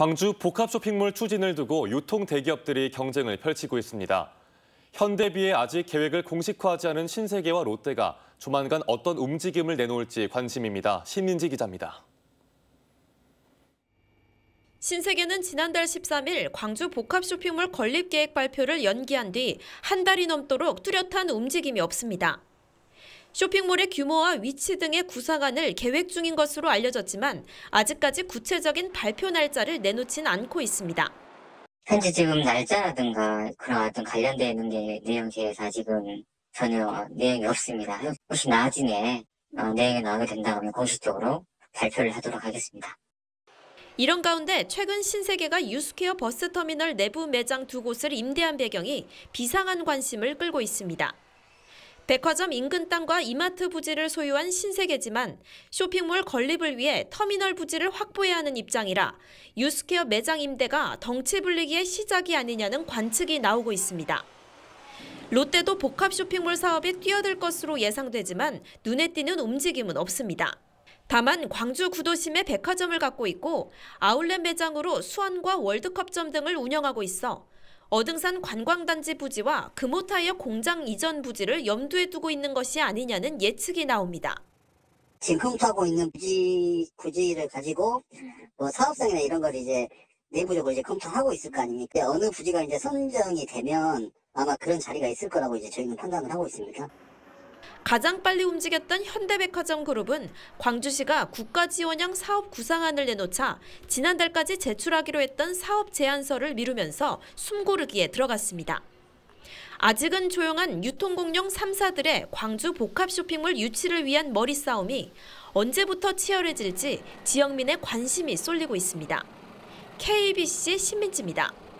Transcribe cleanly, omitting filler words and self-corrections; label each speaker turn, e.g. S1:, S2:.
S1: 광주 복합 쇼핑몰 추진을 두고 유통 대기업들이 경쟁을 펼치고 있습니다. 현대비에 아직 계획을 공식화하지 않은 신세계와 롯데가 조만간 어떤 움직임을 내놓을지 관심입니다. 신민지 기자입니다.
S2: 신세계는 지난달 13일 광주 복합 쇼핑몰 건립 계획 발표를 연기한 뒤 한 달이 넘도록 뚜렷한 움직임이 없습니다. 쇼핑몰의 규모와 위치 등의 구상안을 계획 중인 것으로 알려졌지만 아직까지 구체적인 발표 날짜를 내놓진 않고 있습니다.
S3: 현재 지금 날짜라든가 그런 어떤 관련되어 있는 내용에 대해서 아직은 전혀 내용이 없습니다. 혹시 나중에 내용이 나오게 된다면 공식적으로 발표를 하도록 하겠습니다.
S2: 이런 가운데 최근 신세계가 유스케어 버스터미널 내부 매장 2곳을 임대한 배경이 비상한 관심을 끌고 있습니다. 백화점 인근 땅과 이마트 부지를 소유한 신세계지만 쇼핑몰 건립을 위해 터미널 부지를 확보해야 하는 입장이라 유스케어 매장 임대가 덩치 불리기의 시작이 아니냐는 관측이 나오고 있습니다. 롯데도 복합 쇼핑몰 사업에 뛰어들 것으로 예상되지만 눈에 띄는 움직임은 없습니다. 다만 광주 구도심에 백화점을 갖고 있고 아울렛 매장으로 수원과 월드컵점 등을 운영하고 있어 어등산 관광단지 부지와 금호타이어 공장 이전 부지를 염두에 두고 있는 것이 아니냐는 예측이 나옵니다.
S4: 지금 검토하고 있는 부지를 가지고 사업성이나 이런 걸 이제 내부적으로 이제 검토하고 있을 거 아닙니까? 어느 부지가 이제 선정이 되면 아마 그런 자리가 있을 거라고 이제 저희는 판단을 하고 있습니다.
S2: 가장 빨리 움직였던 현대백화점 그룹은 광주시가 국가지원형 사업 구상안을 내놓자 지난달까지 제출하기로 했던 사업 제안서를 미루면서 숨고르기에 들어갔습니다. 아직은 조용한 유통공룡 3사들의 광주 복합 쇼핑몰 유치를 위한 머리싸움이 언제부터 치열해질지 지역민의 관심이 쏠리고 있습니다. KBC 신민지입니다.